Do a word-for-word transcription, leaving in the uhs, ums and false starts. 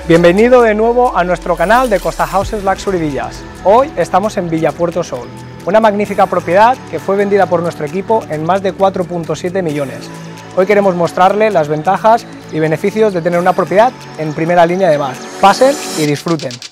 Bienvenido de nuevo a nuestro canal de Costa Houses Luxury Villas. Hoy estamos en Villa Puerto Sol, una magnífica propiedad que fue vendida por nuestro equipo en más de cuatro punto siete millones. Hoy queremos mostrarle las ventajas y beneficios de tener una propiedad en primera línea de mar. Pasen y disfruten.